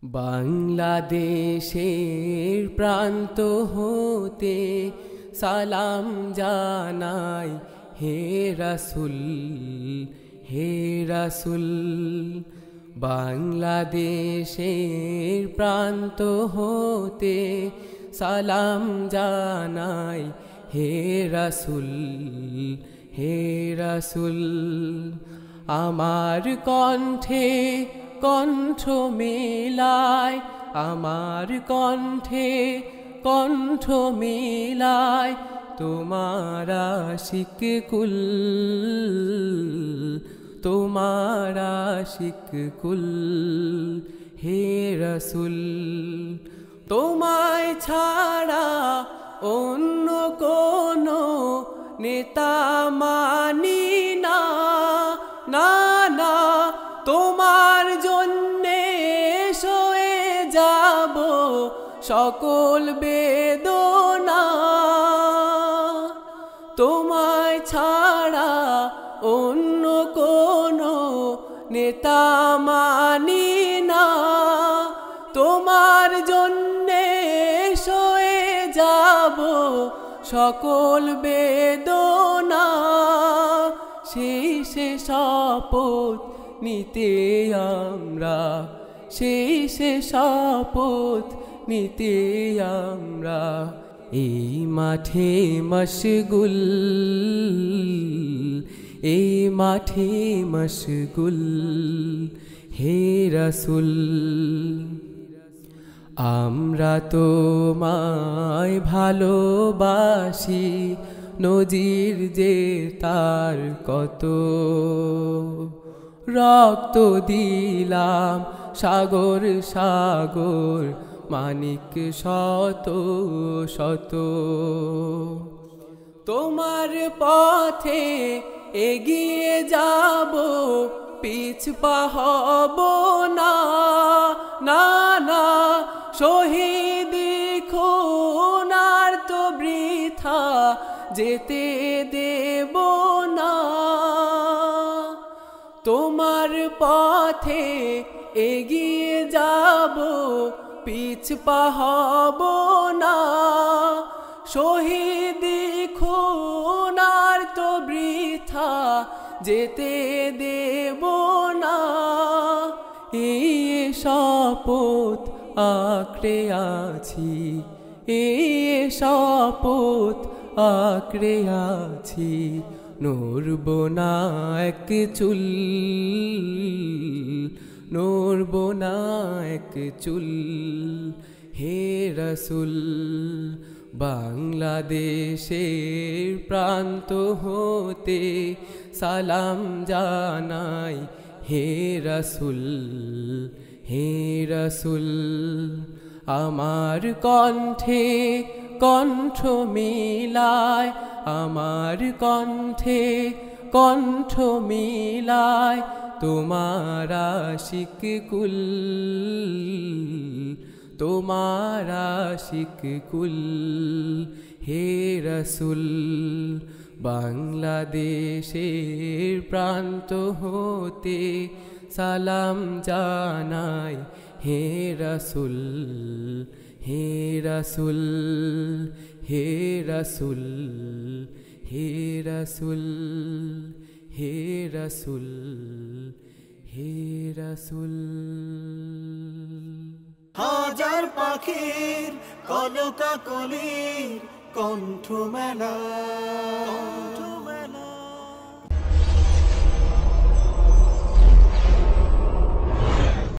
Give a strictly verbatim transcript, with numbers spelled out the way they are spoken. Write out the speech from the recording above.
বাংলাদেশের প্রান্ত হতে সালাম জানাই হে রাসূল হে রাসূল। বাংলাদেশের প্রান্ত হতে সালাম জানাই হে রাসূল হে রাসূল। আমার কণ্ঠে কণ্ঠ মেলায় আমার কণ্ঠে কণ্ঠ মেলায় তোমার আশিক কুল তোমার আশিক কুল হে রাসূল। তোমায় ছাড়া অন্য কোনো নেতা মানি না না না। তোমার জন্যে সয়ে যাব সকল বেদনা। তোমায় ছাড়া অন্য কোনো নেতা মানি না। তোমার জন্যে সয়ে যাব সকল বেদনা। সেই সে শপথ নিতে আমরা সেই সে শপথ নিতে আমরা এই মাঠে মশগুল এই মাঠে মশগুল হে রাসূল। আমরা তোমায় ভালোবাসি নজির যে তার কত। রক্ত দিলাম সাগর সাগর মানিক শত শত। তোমার পথে এগিয়ে যাব পিছ পা হব না না না। শহীদ খুনার তো বৃথা যেতে দেব না। তোমার পথে এগিয়ে যাব পিছ পা হব না। শহীদ খুনার তো বৃথা যেতে দেব না। এই শপথ আঁকড়ে আছি এই শপথ আঁকড়ে আছি। নড়ব না এক চুল নড়ব না এক চুল হে রাসূল। বাংলাদেশের প্রান্ত হতে সালাম জানাই হে রাসূল হে রাসূল। আমার কণ্ঠে কণ্ঠ মিলায় আমার কণ্ঠে কণ্ঠ মিলায় তোমার আশিক কুল তোমার আশিক কুল হে রাসূল। বাংলাদেশের প্রান্ত হতে সালাম জানাই হে রাসূল হে রাসূল হে রাসূল হে রাসূল হে রাসূল হে রাসূল। হাজার পাখির কলকাকলির কণ্ঠ মেলা